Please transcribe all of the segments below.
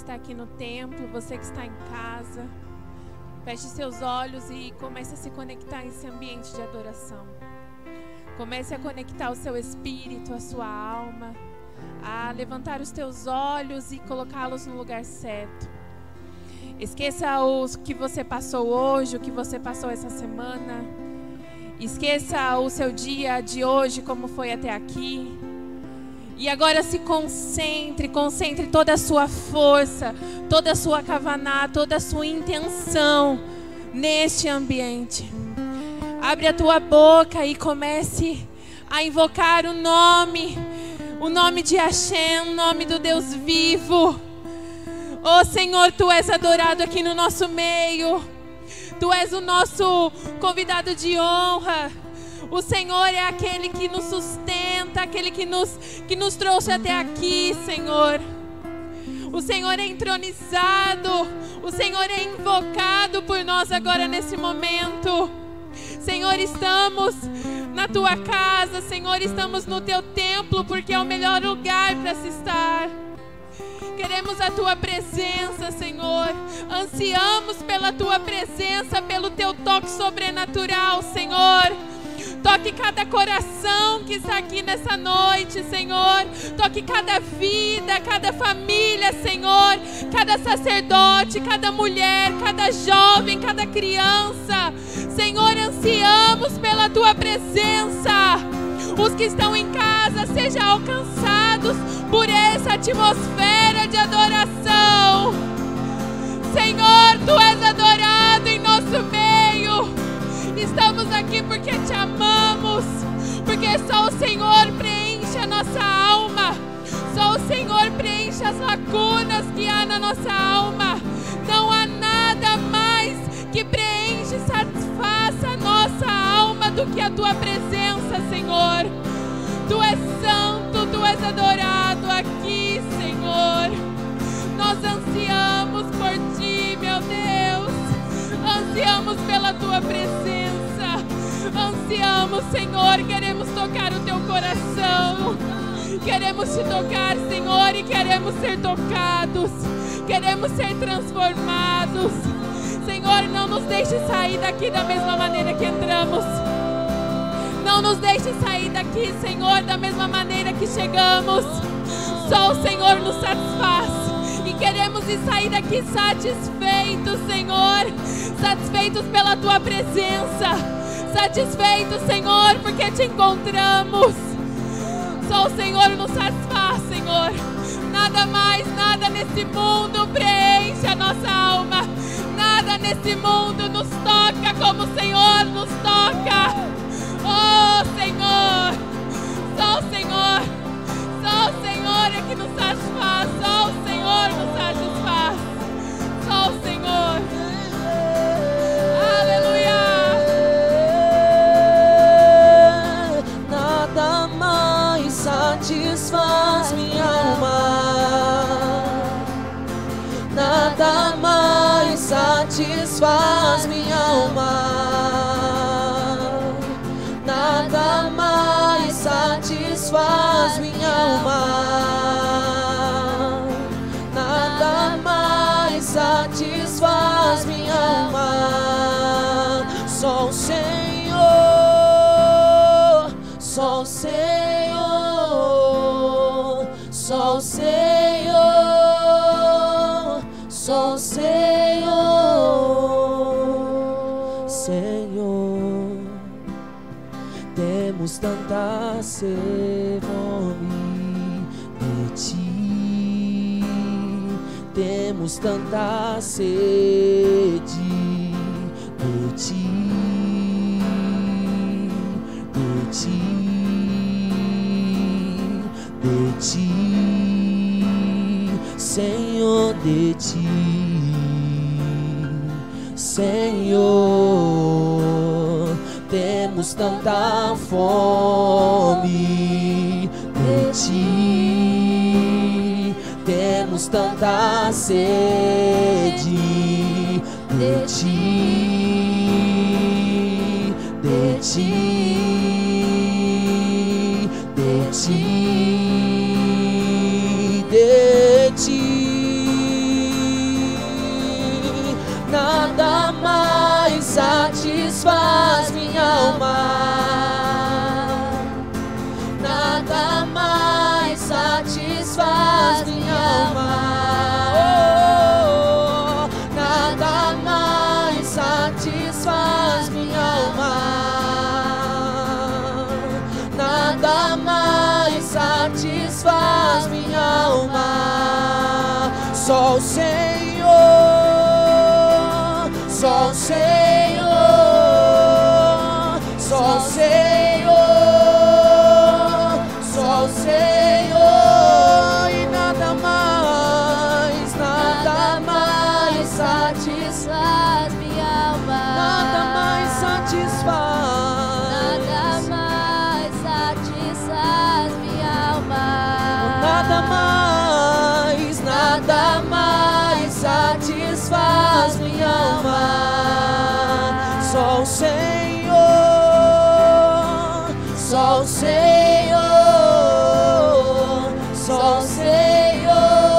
está aqui no templo, você que está em casa, feche seus olhos e comece a se conectar nesse ambiente de adoração. Comece a conectar o seu espírito, a sua alma, a levantar os teus olhos e colocá-los no lugar certo. Esqueça o que você passou hoje, o que você passou essa semana. Esqueça o seu dia de hoje, como foi até aqui. E agora se concentre toda a sua força, toda a sua kavaná, toda a sua intenção neste ambiente. Abre a tua boca e comece a invocar o nome de Hashem, o nome do Deus vivo. Oh Senhor, Tu és adorado aqui no nosso meio. Tu és o nosso convidado de honra. O Senhor é aquele que nos sustenta, aquele que nos trouxe até aqui, Senhor. O Senhor é entronizado, o Senhor é invocado por nós agora nesse momento. Senhor, estamos na Tua casa, Senhor, estamos no Teu templo, porque é o melhor lugar para se estar. Queremos a Tua presença, Senhor. Ansiamos pela Tua presença, pelo Teu toque sobrenatural, Senhor. Toque cada coração que está aqui nessa noite, Senhor. Toque cada vida, cada família, Senhor. Cada sacerdote, cada mulher, cada jovem, cada criança. Senhor, ansiamos pela Tua presença. Os que estão em casa sejam alcançados por essa atmosfera de adoração. Senhor, Tu és adorado em nosso meio. Estamos aqui porque Te amamos, porque só o Senhor preenche a nossa alma, só o Senhor preenche as lacunas que há na nossa alma. Não há nada mais que preenche e satisfaça a nossa alma do que a Tua presença, Senhor. Tu és santo, Tu és adorado aqui, Senhor. Nós ansiamos por Ti, meu Deus. Ansiamos pela Tua presença. Ansiamos, Senhor. Queremos tocar o Teu coração. Queremos Te tocar, Senhor, e queremos ser tocados. Queremos ser transformados. Senhor, não nos deixe sair daqui da mesma maneira que entramos. Não nos deixe sair daqui, Senhor, da mesma maneira que chegamos. Só o Senhor nos satisfaz. E queremos sair daqui satisfeitos, Senhor. Satisfeitos pela Tua presença. Satisfeitos, Senhor, porque Te encontramos. Só o Senhor nos satisfaz, Senhor. Nada mais, nada nesse mundo preenche a nossa alma. Nada nesse mundo nos toca como o Senhor nos toca. Oh, Senhor. Só o Senhor. Só o Senhor é que nos satisfaz. Só o Senhor nos satisfaz. Só o Senhor. Aleluia. Nada mais satisfaz minha alma. Nada mais satisfaz minha alma. Nada mais satisfaz minha alma. Nada mais satisfaz minha alma. Só o Senhor, só o Senhor, só o Senhor, só o Senhor, Senhor. Temos tanta sede, fome de Ti. Temos tanta sede de Ti, de Ti, de Ti, Senhor, de Ti, Senhor. Temos tanta fome de Ti, temos tanta sede de Ti, de Ti, de Ti, de Ti. alma. Nada mais satisfaz minha alma. Oh, nada mais satisfaz minha alma. Nada mais satisfaz minha alma. Só o Senhor, só o Senhor, só o Senhor, só o Senhor, e nada mais satisfaz minha alma. Nada mais satisfaz, nada mais satisfaz minha alma. Nada mais satisfaz minha alma. Só o Senhor, só o Senhor, só o Senhor,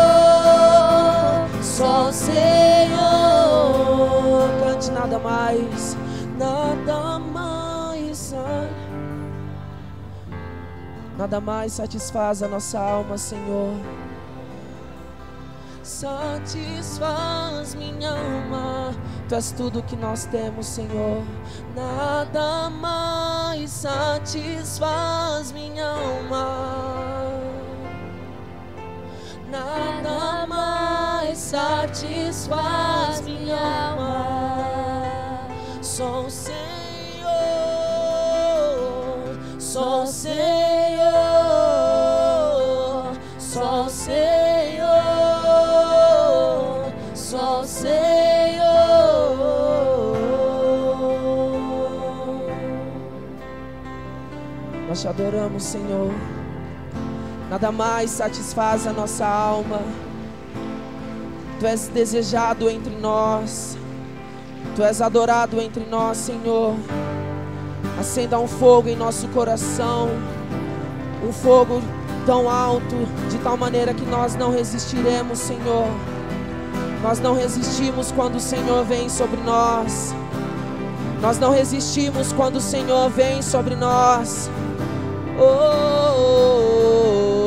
só o Senhor. Cante nada mais nada mais satisfaz a nossa alma, Senhor. Satisfaz minha alma. Tu és tudo que nós temos, Senhor. Nada mais satisfaz minha alma. Nada mais satisfaz minha alma. Só o Senhor, só o Senhor, só o Senhor, só o Senhor. Nós te adoramos, Senhor. Nada mais satisfaz a nossa alma. Tu és desejado entre nós. Tu és adorado entre nós, Senhor. Acenda um fogo em nosso coração, um fogo tão alto, de tal maneira que nós não resistiremos, Senhor. Nós não resistimos quando o Senhor vem sobre nós. Nós não resistimos quando o Senhor vem sobre nós. Oh, oh, oh,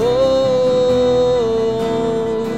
oh.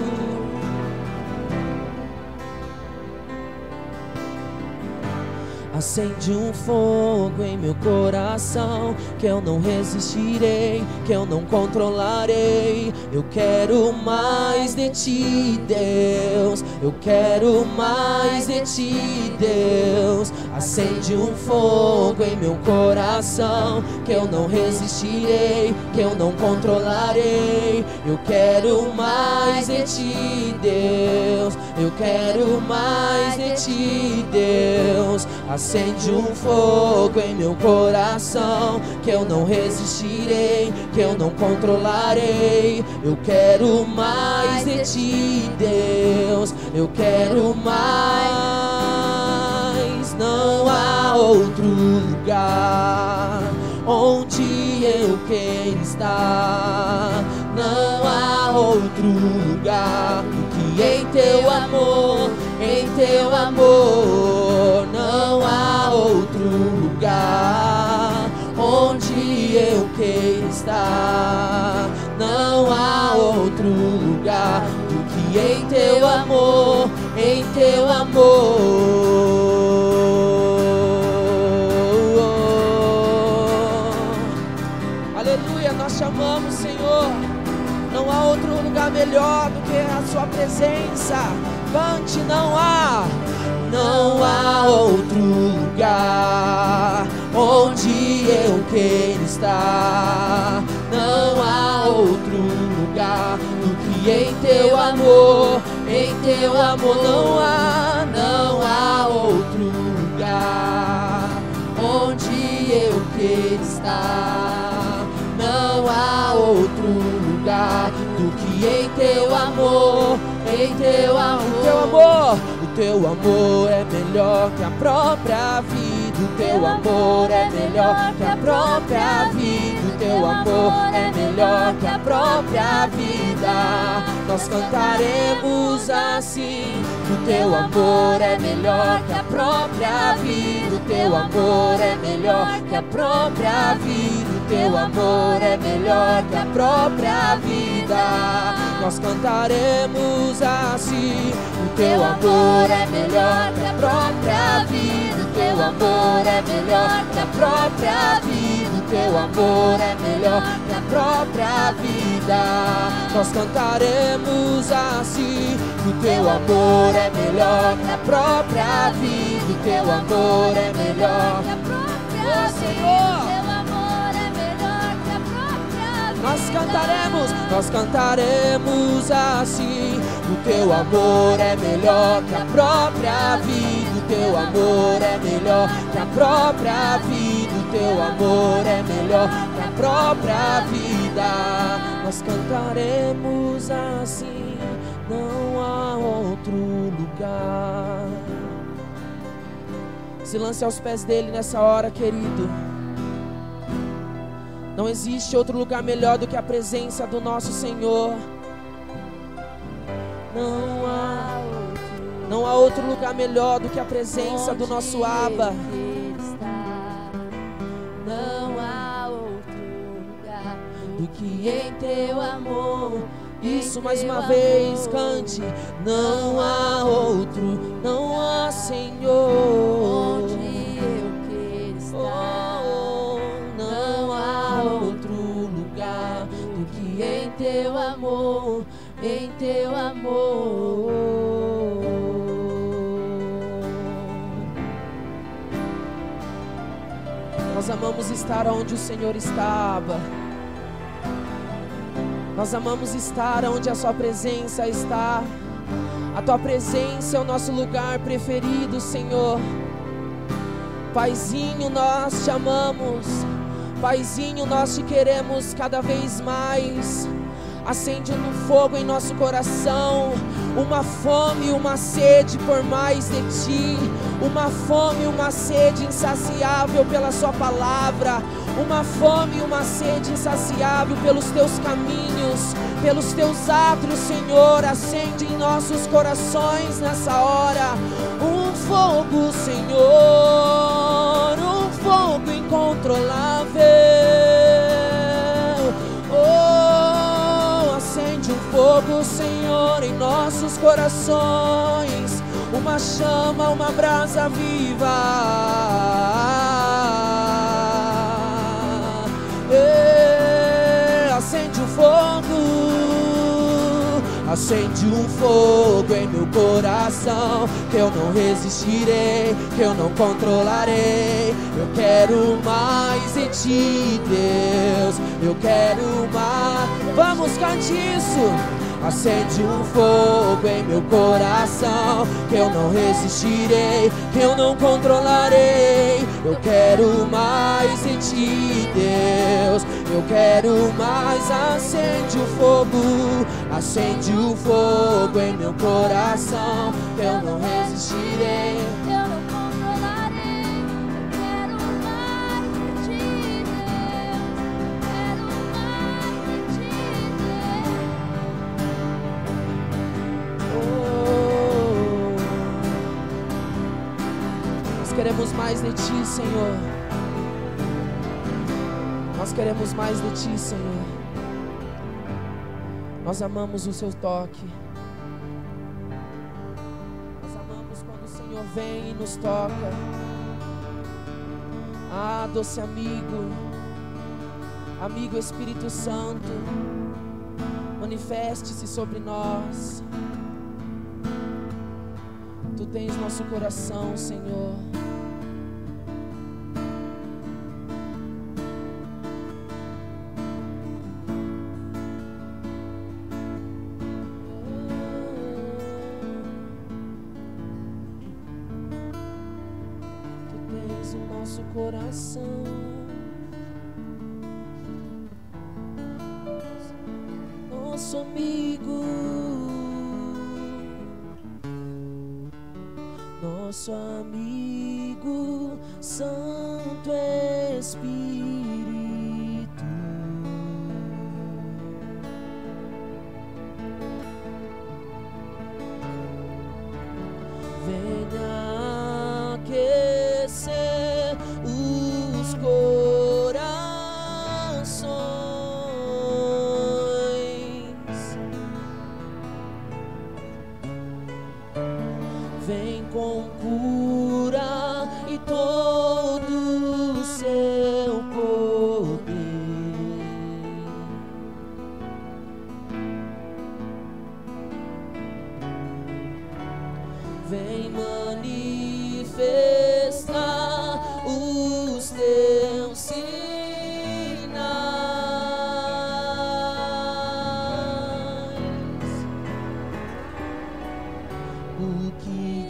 Acende um fogo em meu coração, que eu não resistirei, que eu não controlarei. Eu quero mais de ti, Deus. Eu quero mais de ti, Deus. Acende um fogo em meu coração, que eu não resistirei, que eu não controlarei. Eu quero mais de ti, Deus. Eu quero mais de ti, Deus. Acende um fogo em meu coração, que eu não resistirei, que eu não controlarei. Eu quero mais de ti, Deus. Eu quero mais. Não há outro lugar onde eu quero estar. Não há outro lugar que em teu amor, em teu amor. Não há outro lugar onde eu quero estar. Não há outro lugar do que em teu amor, em teu amor. Aleluia, nós te amamos, Senhor. Não há outro lugar melhor do que a sua presença. Cante, não há outro lugar onde eu quero estar. Não há outro lugar do que em teu amor, em teu amor. Não há outro lugar onde eu quero estar. Não há outro lugar do que em teu amor, em teu amor. O teu amor é melhor que a própria vida. O teu amor é melhor que a própria vida. O teu amor é melhor que a própria vida. Nós cantaremos assim. O teu amor é melhor que a própria vida. O teu amor é melhor que a própria vida. O teu amor é melhor que a própria vida. Nós cantaremos assim. O teu amor é melhor que a própria vida. O teu amor é melhor que a própria vida. O teu amor é melhor que a própria vida. Nós cantaremos assim. O teu amor é melhor que a própria vida. O teu amor é melhor que a própria vida. Senhor, nós cantaremos assim. O teu amor é melhor que a própria vida. O teu amor é melhor que a própria vida. O teu amor é melhor que a própria vida. Nós cantaremos assim. Não há outro lugar. Se lance aos pés dele nessa hora, querido. Não existe outro lugar melhor do que a presença do nosso Senhor. Não há outro lugar melhor do que a presença do nosso Abba. Não há outro lugar do que em teu amor. Isso, mais uma vez, cante. Não há outro, não há Senhor. Onde eu quero estar. Não há outro lugar do que em teu amor, em teu amor. Nós amamos estar onde o Senhor estava. Nós amamos estar onde a sua presença está. A tua presença é o nosso lugar preferido, Senhor. Paizinho, nós te amamos. Paizinho, nós te queremos cada vez mais. Acende um fogo em nosso coração, uma fome e uma sede por mais de ti, uma fome e uma sede insaciável pela sua palavra, uma fome e uma sede insaciável pelos teus caminhos, pelos teus átrios, Senhor. Acende em nossos corações nessa hora um fogo, Senhor, um fogo incontrolável. Acende um fogo, Senhor, em nossos corações, uma chama, uma brasa viva. Acende um fogo, acende um fogo em meu coração, que eu não resistirei, que eu não controlarei. Eu quero mais de ti, Deus, eu quero mais. Vamos, cante isso. Acende um fogo em meu coração, que eu não resistirei, que eu não controlarei. Eu quero mais de ti, Deus, eu quero mais. Acende o fogo em meu coração, que eu não resistirei. Eu não controlarei. Eu quero mais de ti, Deus. Quero mais de ti, Nós queremos mais de ti, Senhor. Nós queremos mais de ti, Senhor. Nós amamos o seu toque. Nós amamos quando o Senhor vem e nos toca. Ah, doce amigo, amigo Espírito Santo, manifeste-se sobre nós. Tu tens nosso coração, Senhor. Coração, nosso amigo, nosso amigo Santo Espírito. Venha aquecer os corações, vem com cura e todo o seu poder. Vem manifestar os teus sinais. O que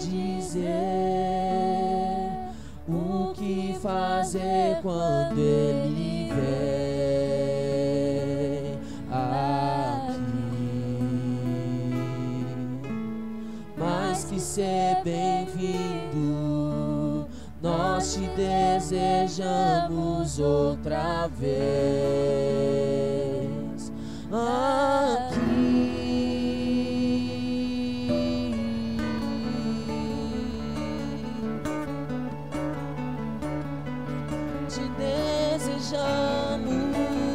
dizer, o que fazer quando Ele vem aqui? Mais que ser bem-vindo, nós te desejamos outra vez aqui. Te desejamos.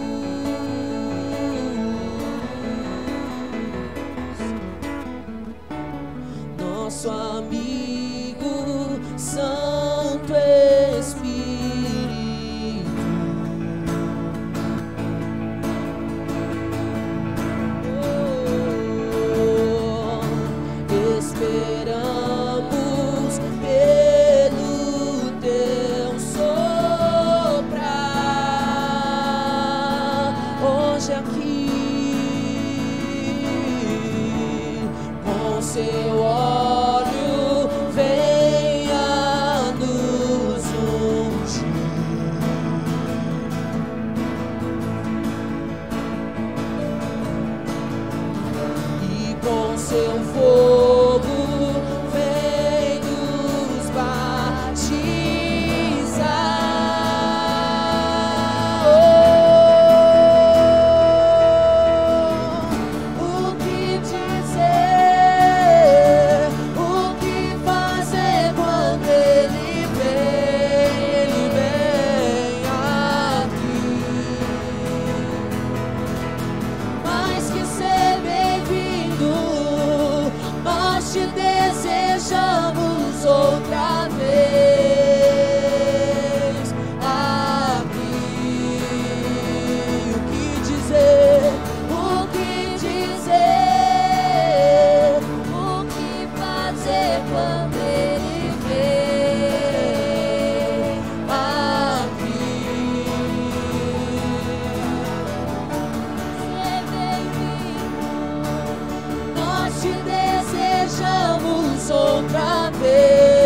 Nosso amigo Santo Espírito. Oh, esperamos pelo teu soprar hoje aqui, com seu óleo venha nos ungir. E com seu fogo vem nos batizar. Oh, o que dizer, o que fazer quando Ele vem aqui? Mais que ser bem-vindo, nós te desejamos outra vez aqui. O que dizer, o que dizer, O que fazer quando Ele vem aqui. ser bem-vindo? Nós te desejamos outra vez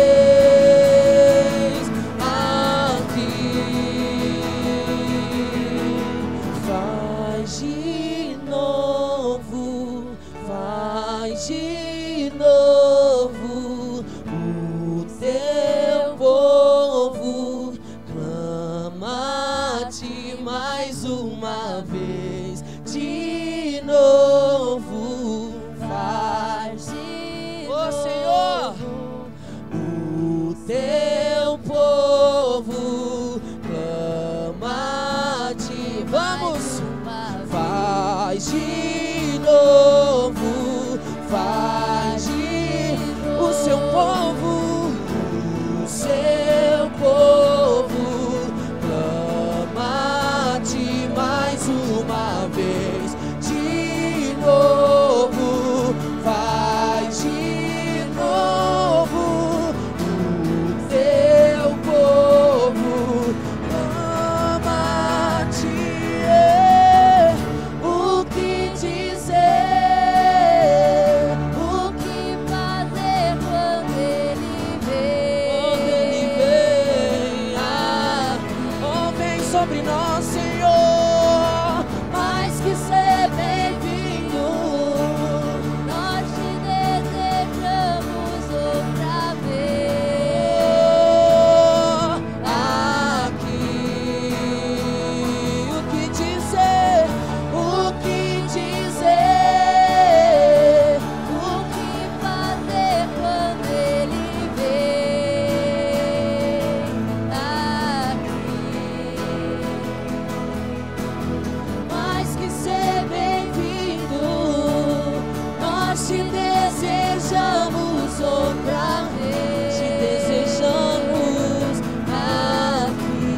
aqui. Faz de novo, faz de novo. O teu povo clama-te mais uma vez. De novo, faz de novo. Senhor, o teu povo clama-te. Vamos, faz de novo, faz de o seu povo, o seu povo clama-te mais uma vez. De novo, faz de novo. outra vez te desejamos aqui.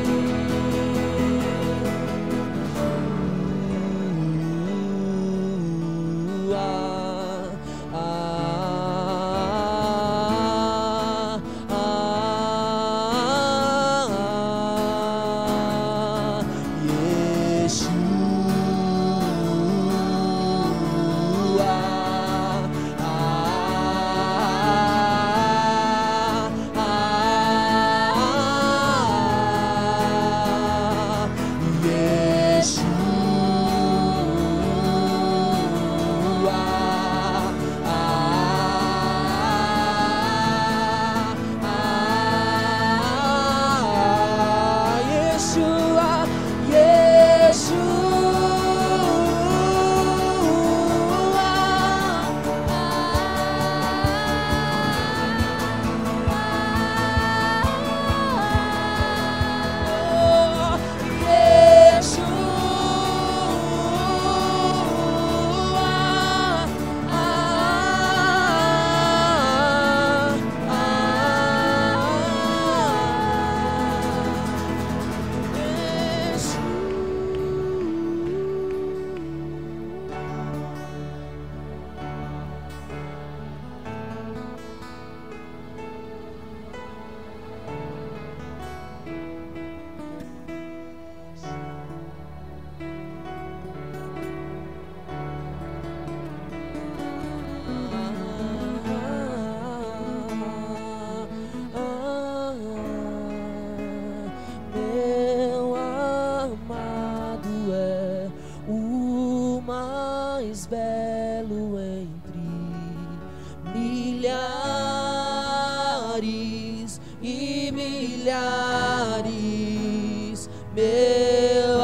Meu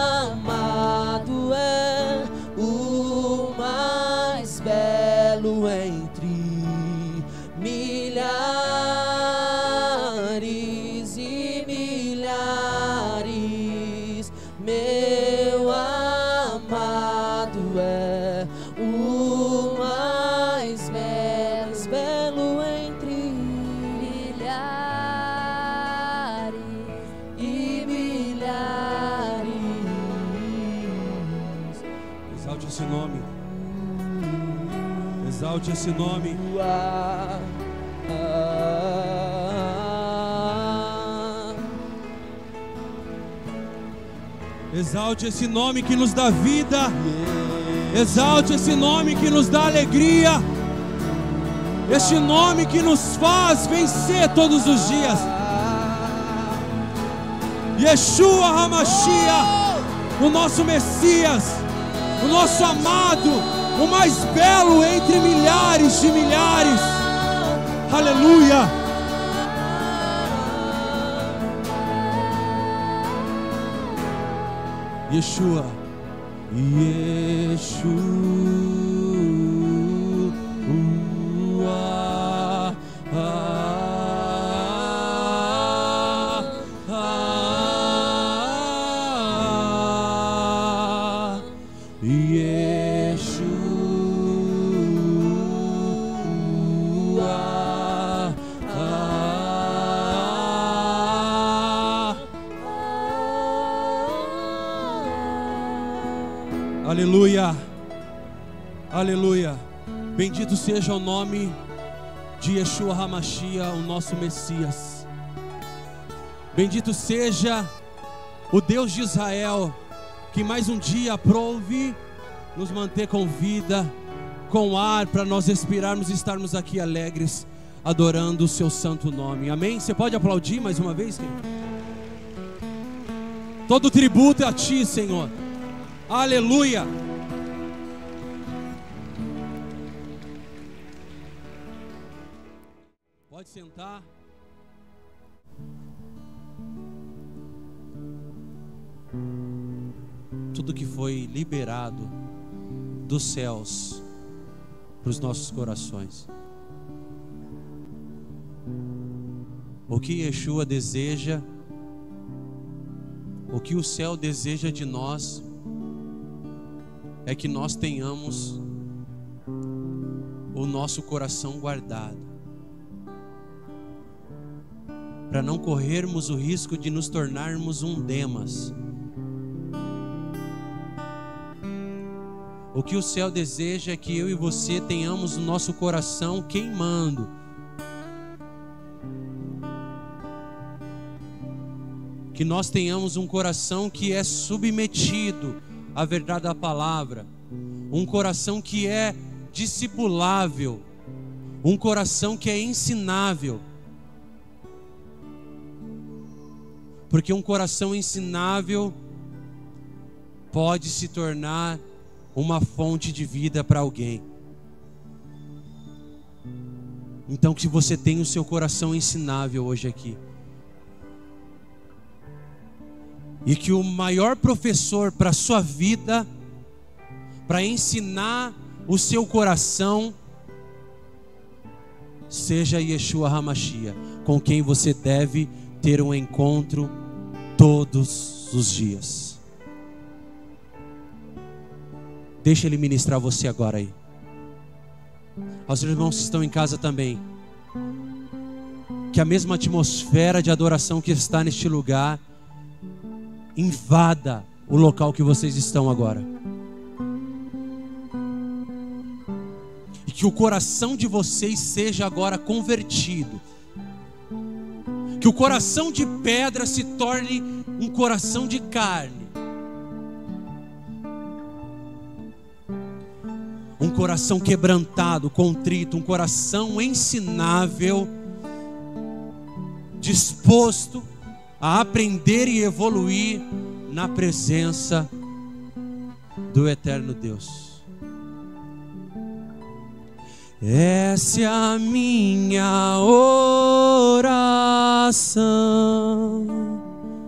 amado é o mais belo entre milhares e milhares. Meu amado é o mais belo entre milhares e milhares. Exalte esse nome. Exalte esse nome. Exalte esse nome que nos dá vida. Exalte esse nome que nos dá alegria. Este nome que nos faz vencer todos os dias. Yeshua HaMashiach, o nosso Messias, o nosso amado, o mais belo entre milhares de milhares. Aleluia. Yeshua, aleluia, aleluia. Bendito seja o nome de Yeshua HaMashiach, o nosso Messias. Bendito seja o Deus de Israel, que mais um dia aprove nos manter com vida, com ar, para nós respirarmos e estarmos aqui alegres, adorando o seu santo nome. Amém? Você pode aplaudir mais uma vez, querido? Todo tributo é a ti, Senhor. Aleluia. Pode sentar. Tudo que foi liberado dos céus para os nossos corações. O que Yeshua deseja, o que o céu deseja de nós, é que nós tenhamos o nosso coração guardado, para não corrermos o risco de nos tornarmos um Demas. O que o céu deseja é que eu e você tenhamos o nosso coração queimando. Que nós tenhamos um coração que é submetido à verdade da palavra. Um coração que é discipulável. Um coração que é ensinável. Porque um coração ensinável pode se tornar uma fonte de vida para alguém. Então que você tenha o seu coração ensinável hoje aqui. E que o maior professor para a sua vida, para ensinar o seu coração, seja Yeshua HaMashiach, com quem você deve ter um encontro todos os dias. Deixa Ele ministrar você agora aí. Aos irmãos que estão em casa também, que a mesma atmosfera de adoração que está neste lugar invada o local que vocês estão agora. E que o coração de vocês seja agora convertido. Que o coração de pedra se torne um coração de carne. Um coração quebrantado, contrito, um coração ensinável, disposto a aprender e evoluir na presença do eterno Deus. Essa é a minha oração,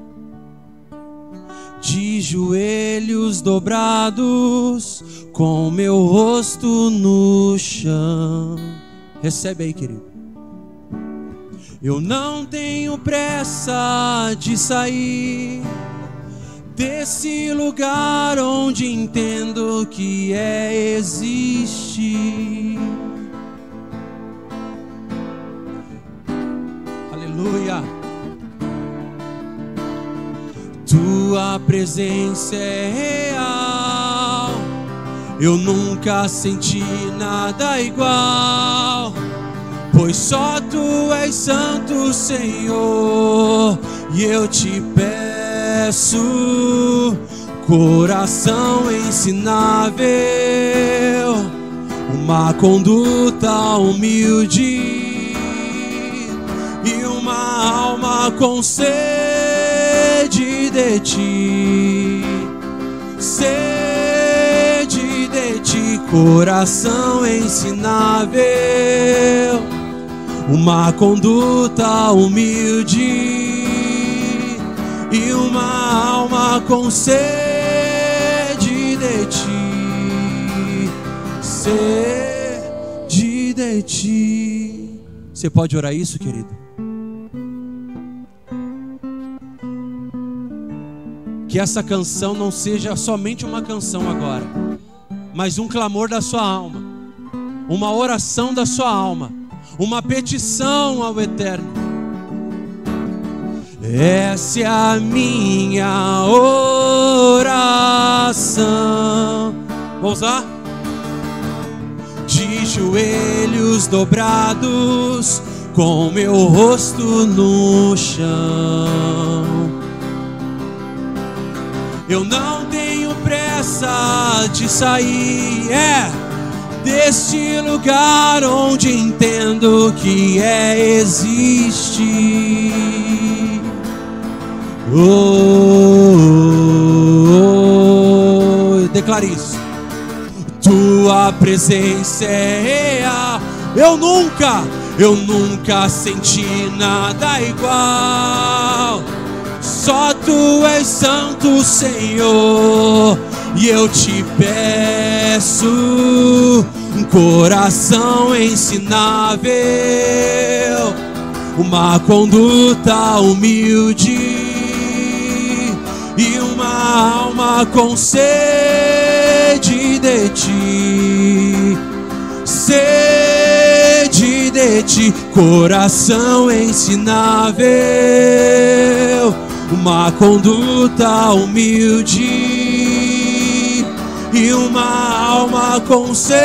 de joelhos dobrados, com meu rosto no chão. Recebe aí, querido. Eu não tenho pressa de sair desse lugar onde entendo que existe. Aleluia. Tua presença é real. Eu nunca senti nada igual, pois só Tu és santo, Senhor. E eu te peço, coração ensinável, uma conduta humilde e uma alma com sede de Ti. Sede de Ti, coração ensinável, uma conduta humilde e uma alma com sede de Ti. Sede de Ti. Você pode orar isso, querido? Que essa canção não seja somente uma canção agora, mas um clamor da sua alma, uma oração da sua alma, uma petição ao Eterno. Essa é a minha oração. Vamos lá? De joelhos dobrados, com meu rosto no chão. Eu não tenho pressa de sair, deste lugar onde entendo que existe. Declare isso. Tua presença é real. Eu nunca senti nada igual. Só Tu és santo, Senhor. E eu te peço, um coração ensinável, uma conduta humilde e uma alma com sede de Ti. Sede de ti, coração ensinável, uma conduta humilde e uma alma com sede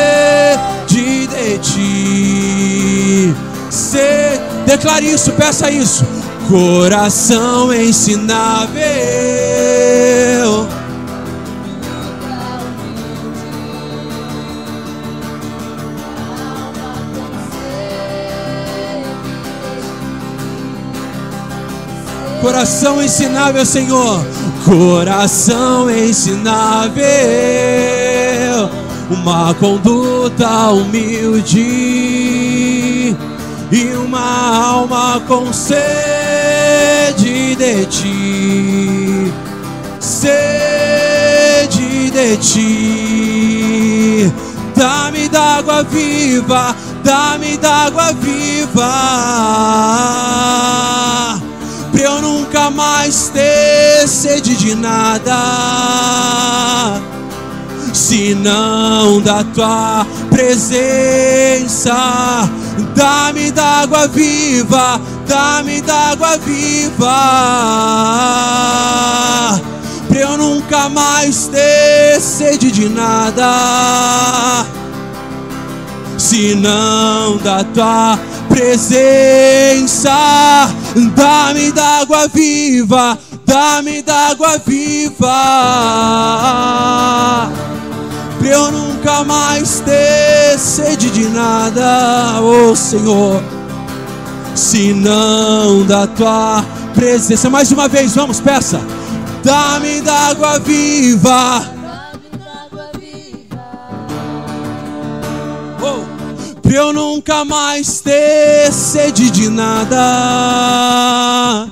de ti. Declare isso, peça isso. Coração ensinável, coração ensinável, Senhor. Coração ensinável, uma conduta humilde e uma alma com sede de ti, sede de ti. Dá-me d'água viva, dá-me d'água viva, pra eu nunca mais ter sede de nada, senão da tua presença. Dá-me d'água viva, dá-me d'água viva, pra eu nunca mais ter sede de nada, senão da tua presença. Dá-me d'água viva, dá-me d'água viva, pra eu nunca mais ter sede de nada, oh Senhor, senão da tua presença. Mais uma vez, vamos, peça. Dá-me d'água viva, oh, pra eu nunca mais ter sede de nada,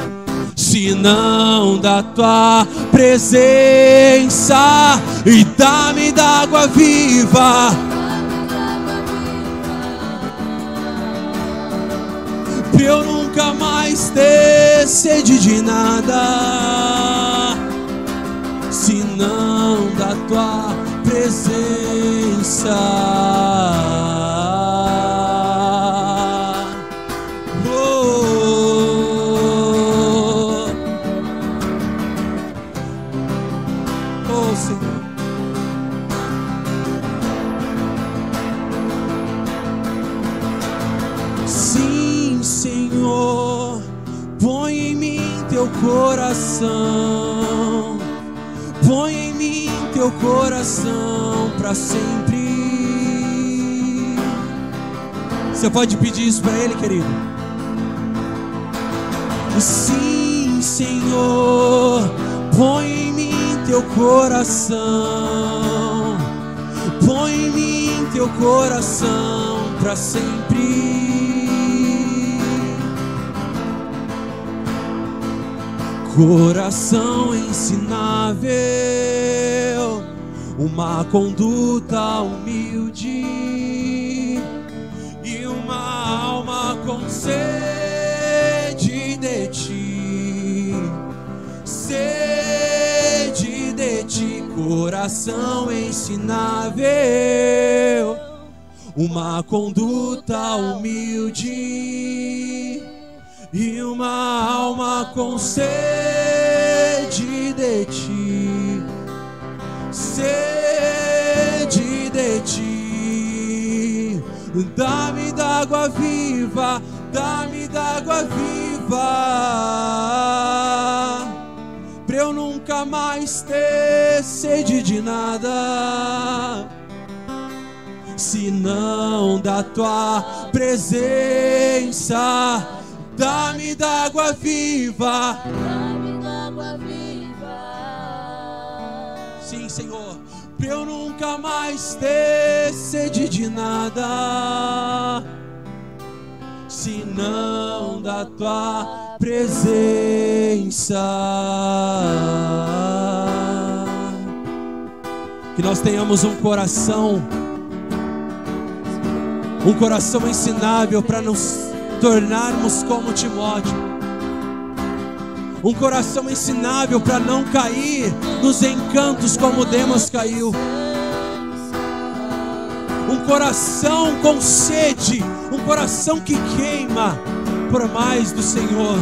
senão da tua presença. E dá-me d'água viva, pra eu nunca mais ter sede de nada, senão da tua presença. Coração, põe em mim teu coração para sempre. Você pode pedir isso para Ele, querido? Sim, Senhor, põe em mim teu coração, põe em mim teu coração para sempre. Coração ensinável, uma conduta humilde e uma alma com sede de ti, sede de ti. Coração ensinável, uma conduta humilde e uma alma com sede de ti, sede de ti. Dá-me d'água viva, dá-me d'água viva, pra eu nunca mais ter sede de nada, senão da tua presença. Dá-me d'água viva, dá-me d'água viva. Sim, Senhor, pra eu nunca mais ter sede de nada, senão da tua presença. Que nós tenhamos um coração ensinável para nos tornarmos como Timóteo, um coração ensinável para não cair nos encantos como Demas caiu, um coração com sede, um coração que queima por mais do Senhor.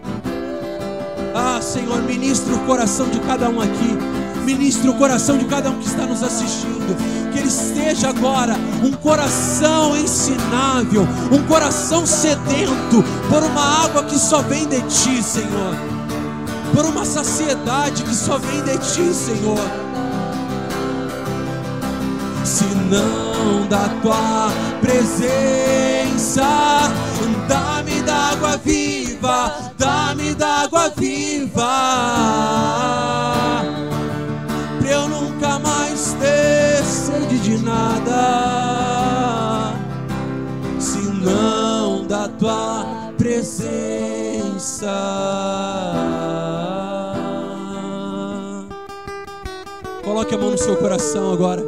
Ah, Senhor, ministra o coração de cada um aqui, ministra o coração de cada um que está nos assistindo, que ele esteja agora um coração ensinável, um coração sedento por uma água que só vem de Ti, Senhor, por uma saciedade que só vem de Ti, Senhor. Se não da Tua presença, dá-me d'água viva, dá-me d'água viva, pra eu nunca mais ter sede de nada. Se não da Tua presença. Coloque a mão no seu coração agora.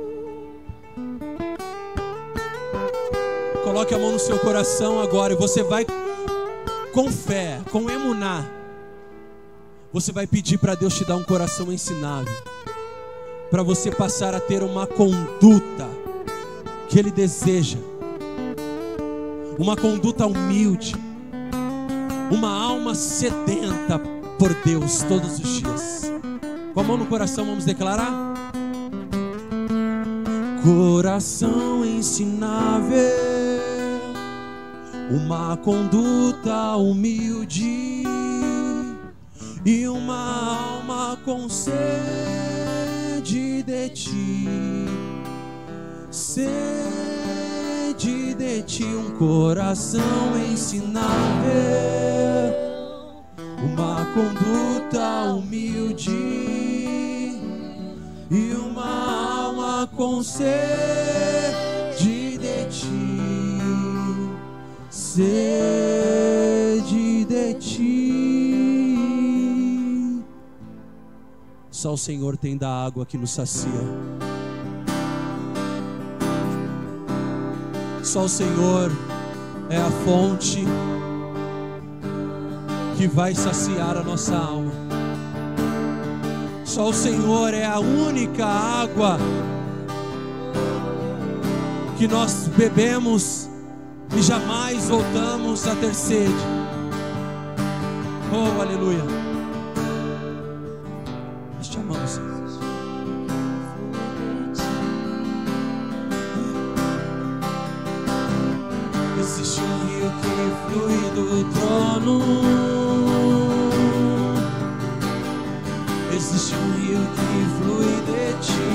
Coloque a mão no seu coração agora e você vai, com fé, com emuná, você vai pedir para Deus te dar um coração ensinável, para você passar a ter uma conduta que Ele deseja, uma conduta humilde, uma alma sedenta por Deus todos os dias. Com a mão no coração vamos declarar: coração ensinável, uma conduta humilde e uma alma com sede de Ti, sede de Ti, um coração ensinável, uma conduta humilde e uma alma com sede de Ti, sede de Ti. Só o Senhor tem da água que nos sacia. Só o Senhor é a fonte que vai saciar a nossa alma. Só o Senhor é a única água que nós bebemos e jamais voltamos a ter sede. Oh, aleluia. Nós te amamos, Senhor. Existe um rio que flui do trono. Existe um rio que flui de Ti.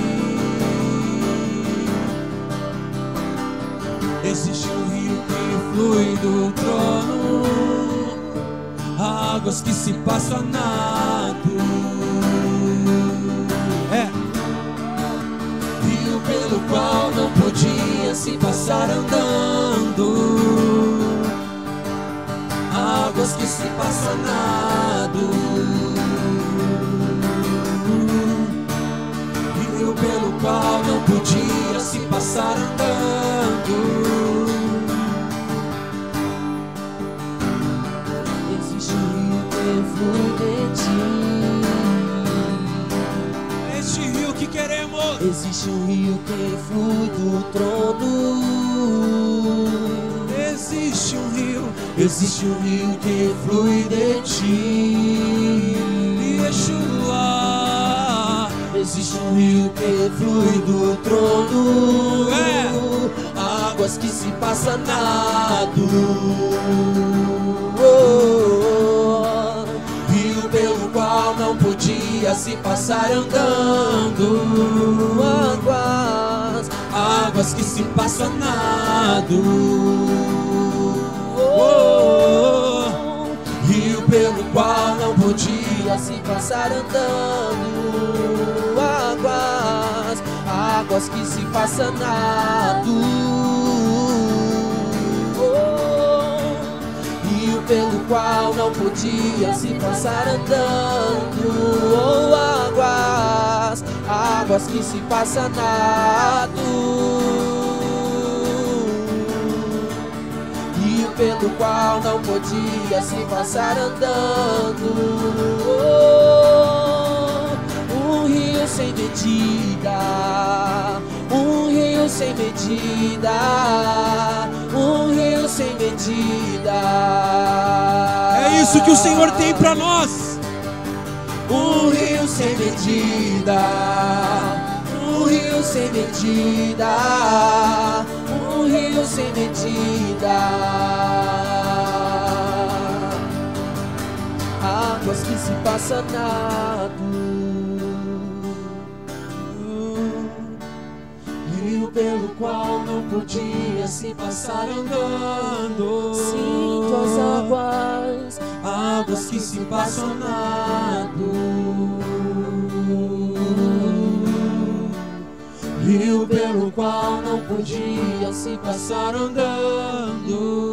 Existe um rio que flui do trono, águas que se passam a nado. Rio pelo qual não podia se passar andando, águas que se passam a nado. Rio pelo qual não podia se passar andando. Existe um rio que flui de Ti. Este rio que queremos. Existe um rio que flui do trono. Existe um rio. Existe um rio que flui de Ti, Yeshua. Existe um rio que flui do trono, águas que se passam a nado. Rio pelo qual não podia se passar andando, águas que se passam a nado. Rio pelo qual não podia se passar andando, águas que se passam a nado. Rio pelo qual não podia se passar andando, águas que se passam a nado. Pelo qual não podia se passar andando, um rio sem medida, um rio rio sem medida, um rio sem medida. É isso que o Senhor tem para nós. Um rio sem medida, um rio sem medida, um rio sem medida. Águas que se passam nado, rio pelo qual não podia se passar andando. Sinto as águas, águas que se passam nado. Rio pelo qual não podia se passar andando.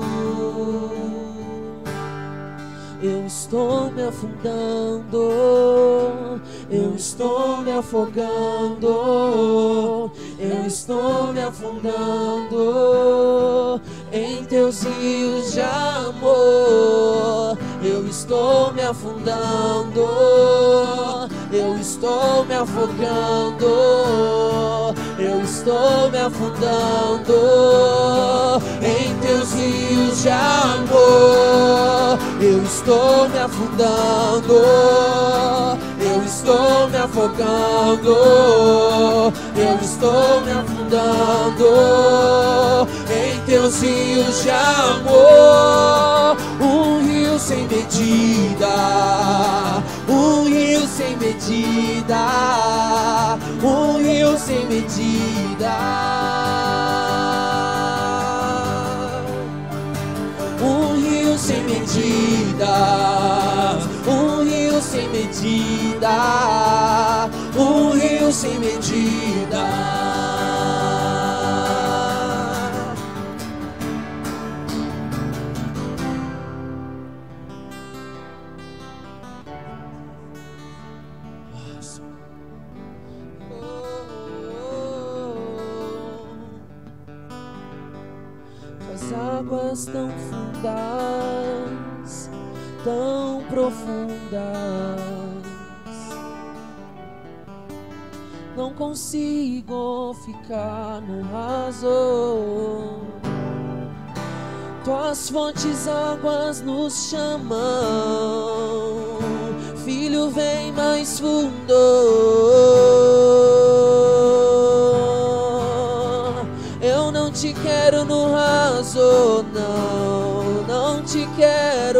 Eu estou me afundando, eu estou me afogando, eu estou me afundando em teus rios de amor. Eu estou me afundando, eu estou me afogando, eu estou me afundando em teus rios de amor. Eu estou me afundando, eu estou me afogando, eu estou me afundando em teus rios de amor. Um rio sem medida, um rio sem medida, um rio sem medida. Um rio sem medida, um rio sem medida, um rio sem medida. As águas tão fundas, tão profundas, não consigo ficar no raso. Tuas fontes águas nos chamam, filho, vem mais fundo. Eu não te quero no raso, não, não te quero.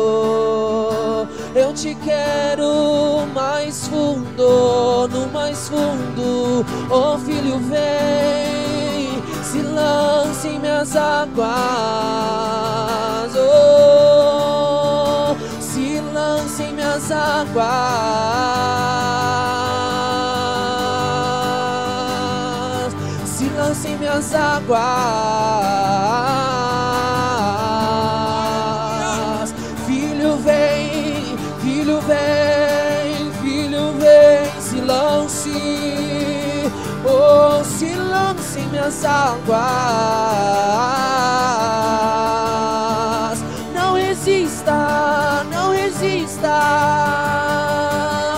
Eu te quero mais fundo, no mais fundo. Oh filho, vem, se lance em minhas águas. Oh, se lance em minhas águas. Se lance em minhas águas. Filho, vem, filho, vem, filho, vem, se lance, oh, se lance em minhas águas. Não resista, não resista,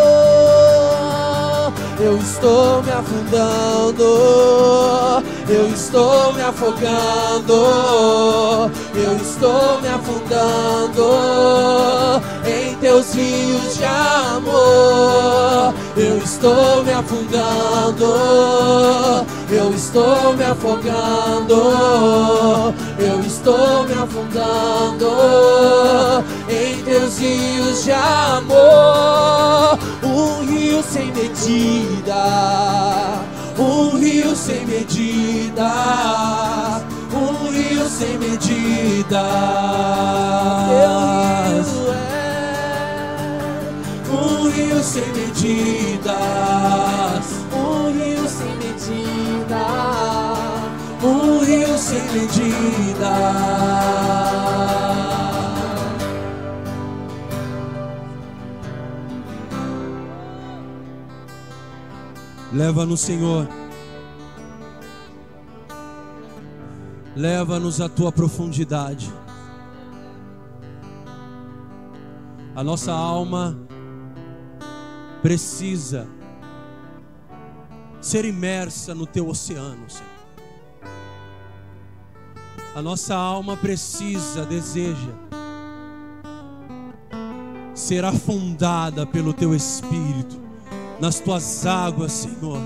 oh, eu estou me afundando, eu estou me afogando, eu estou me afundando em teus rios de amor. Eu estou me afundando, eu estou me afogando, eu estou me afundando em teus rios de amor. Um rio sem medida, um rio sem medida, um rio sem medida. Teu rio é um rio sem medidas, um rio sem medida, um rio sem medida. Leva-nos, Senhor. Leva-nos à tua profundidade. A nossa alma precisa ser imersa no teu oceano, Senhor. A nossa alma precisa, deseja ser afundada pelo teu Espírito nas tuas águas, Senhor.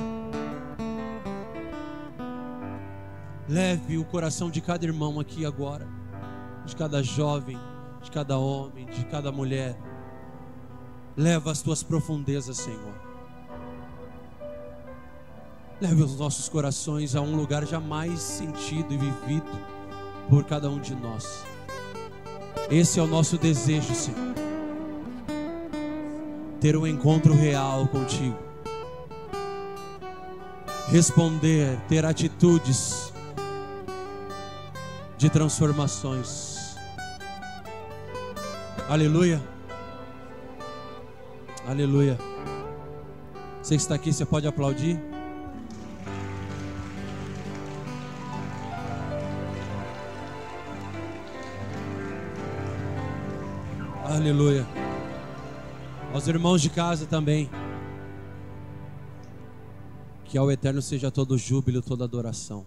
Leve o coração de cada irmão aqui agora, de cada jovem, de cada homem, de cada mulher. Leva as tuas profundezas, Senhor. Leve os nossos corações a um lugar jamais sentido e vivido por cada um de nós. Esse é o nosso desejo, Senhor. Ter um encontro real contigo. Responder, ter atitudes de transformações. Aleluia. Aleluia. Você que está aqui, você pode aplaudir? Aleluia. Aos irmãos de casa também. Que ao Eterno seja todo júbilo, toda adoração.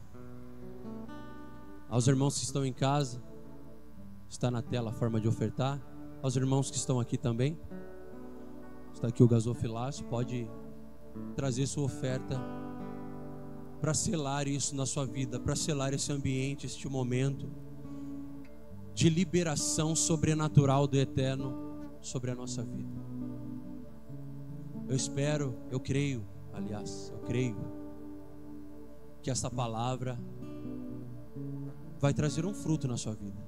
Aos irmãos que estão em casa, está na tela a forma de ofertar. Aos irmãos que estão aqui também, está aqui o gasofilácio, pode trazer sua oferta para selar isso na sua vida, para selar esse ambiente, este momento de liberação sobrenatural do Eterno sobre a nossa vida. Eu espero, eu creio que essa palavra vai trazer um fruto na sua vida.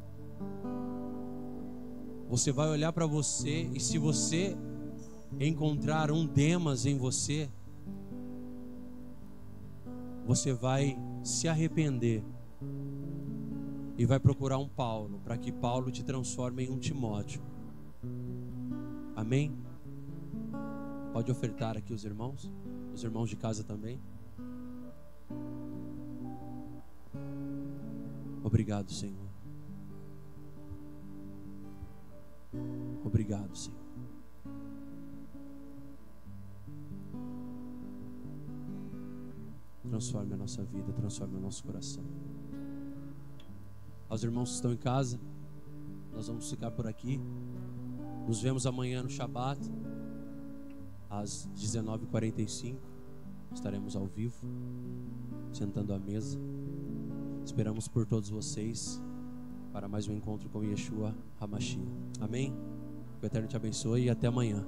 Você vai olhar para você e se você encontrar um Demas em você, você vai se arrepender e vai procurar um Paulo, para que Paulo te transforme em um Timóteo. Amém? Pode ofertar aqui os irmãos de casa também. Obrigado, Senhor. Obrigado, Senhor. Transforme a nossa vida, transforme o nosso coração. Aos irmãos que estão em casa, nós vamos ficar por aqui. Nos vemos amanhã no Shabat, às 19h45. Estaremos ao vivo, sentando à mesa. Esperamos por todos vocês para mais um encontro com Yeshua HaMashiach. Amém? Que o Eterno te abençoe e até amanhã.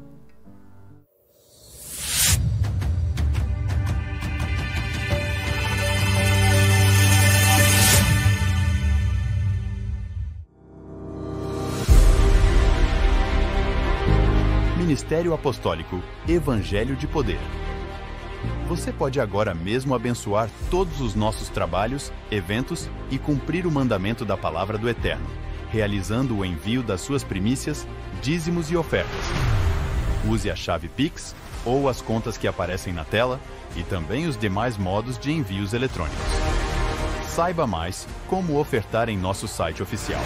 Ministério Apostólico Evangelho de Poder. Você pode agora mesmo abençoar todos os nossos trabalhos, eventos e cumprir o mandamento da Palavra do Eterno, realizando o envio das suas primícias, dízimos e ofertas. Use a chave Pix ou as contas que aparecem na tela e também os demais modos de envios eletrônicos. Saiba mais como ofertar em nosso site oficial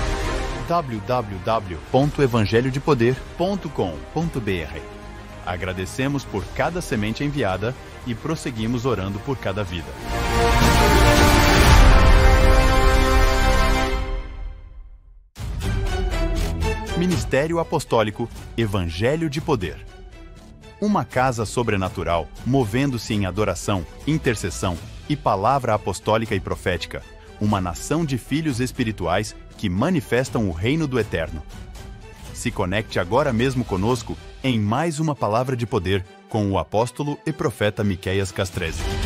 www.evangelhodepoder.com.br. Agradecemos por cada semente enviada e prosseguimos orando por cada vida. Ministério Apostólico Evangelho de Poder. Uma casa sobrenatural, movendo-se em adoração, intercessão e palavra apostólica e profética. Uma nação de filhos espirituais que manifestam o reino do Eterno. Se conecte agora mesmo conosco em mais uma palavra de poder com o apóstolo e profeta Miqueias Castrese.